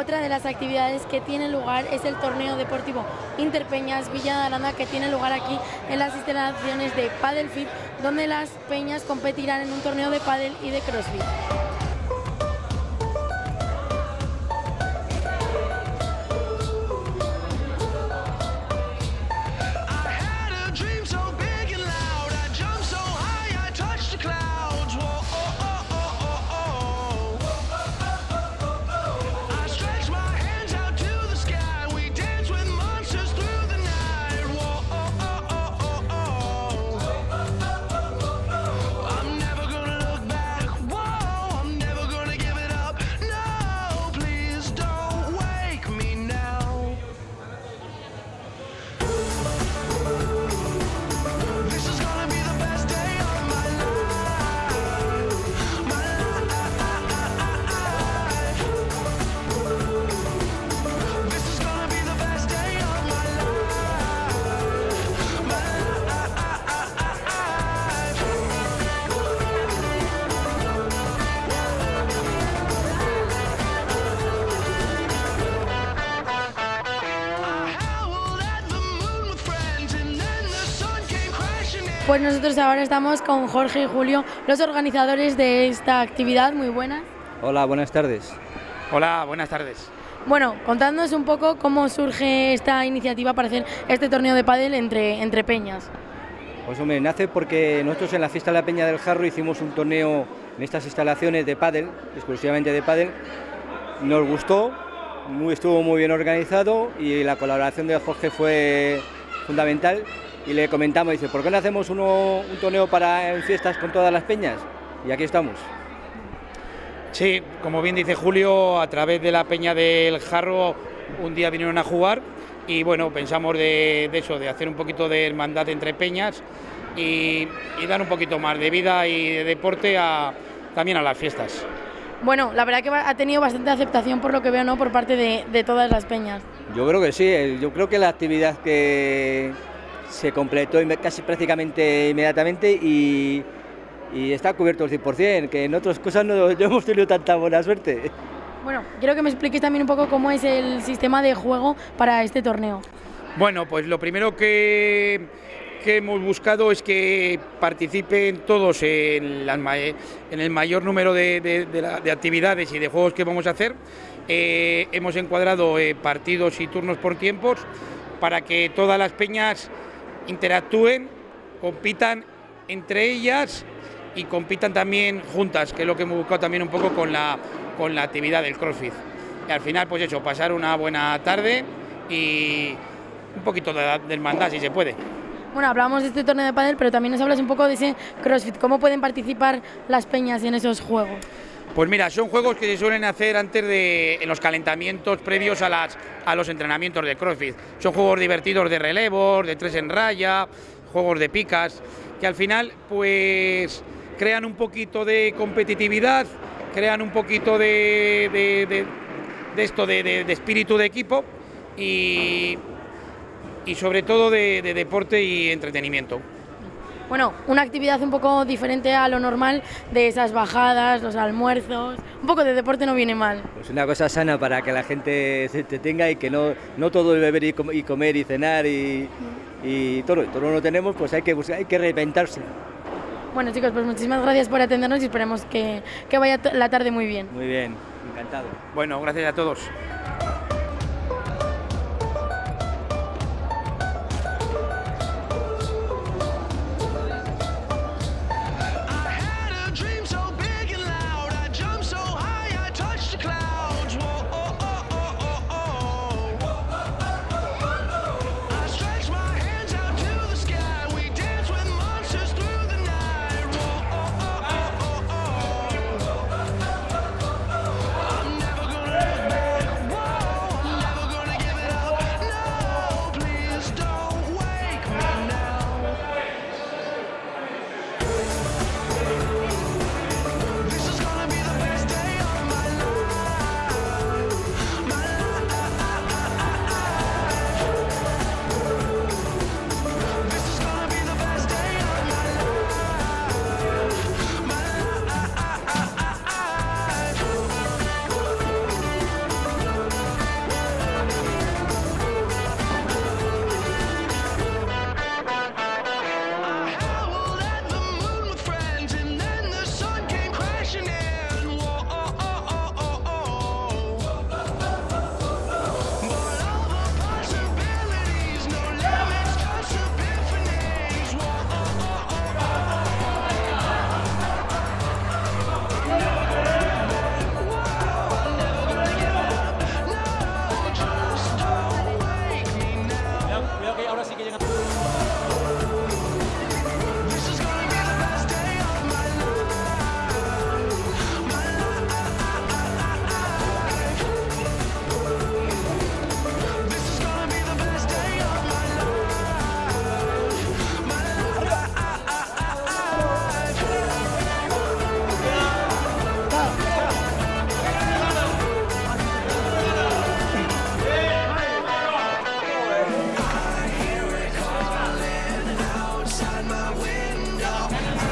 Otra de las actividades que tiene lugar es el torneo deportivo Interpeñas Villa de Aranda, que tiene lugar aquí en las instalaciones de Padel Fit, donde las peñas competirán en un torneo de pádel y de crossfit. Pues nosotros ahora estamos con Jorge y Julio, los organizadores de esta actividad. Muy buenas. Hola, buenas tardes. Hola, buenas tardes. Bueno, contadnos un poco cómo surge esta iniciativa para hacer este torneo de pádel entre peñas. Pues hombre, nace porque nosotros en la fiesta de la Peña del Jarro hicimos un torneo en estas instalaciones de pádel, exclusivamente de pádel. Nos gustó, estuvo muy bien organizado y la colaboración de Jorge fue fundamental. Y le comentamos, dice, ¿por qué no hacemos un torneo en fiestas con todas las peñas? Y aquí estamos. Sí, como bien dice Julio, a través de la Peña del Jarro un día vinieron a jugar y bueno, pensamos de eso, de hacer un poquito de hermandad entre peñas y dar un poquito más de vida y de deporte también a las fiestas. Bueno, la verdad que ha tenido bastante aceptación por lo que veo, ¿no?, por parte de todas las peñas. Yo creo que sí, yo creo que la actividad que se completó casi prácticamente inmediatamente y está cubierto al 100%, que en otras cosas no hemos tenido tanta buena suerte. Bueno, quiero que me expliques también un poco cómo es el sistema de juego para este torneo. Bueno, pues lo primero que hemos buscado es que participen todos en el mayor número de actividades y de juegos que vamos a hacer. Hemos encuadrado partidos y turnos por tiempos para que todas las peñas interactúen, compitan entre ellas y compitan también juntas, que es lo que hemos buscado también un poco con la actividad del CrossFit. Y al final, pues eso, pasar una buena tarde y un poquito de hermandad, si se puede. Bueno, hablamos de este torneo de pádel, pero también nos hablas un poco de ese CrossFit. ¿Cómo pueden participar las peñas en esos juegos? Pues mira, son juegos que se suelen hacer antes en los calentamientos previos a los entrenamientos de CrossFit. Son juegos divertidos de relevos, de 3 en raya, juegos de picas, que al final pues crean un poquito de competitividad, crean un poquito de espíritu de equipo y sobre todo de deporte y entretenimiento. Bueno, una actividad un poco diferente a lo normal de esas bajadas, los almuerzos. Un poco de deporte no viene mal. Pues una cosa sana para que la gente se entretenga y que no todo es beber y comer y cenar y todo lo tenemos, pues hay que reinventarse. Bueno, chicos, pues muchísimas gracias por atendernos y esperemos que vaya la tarde muy bien. Muy bien, encantado. Bueno, gracias a todos. now.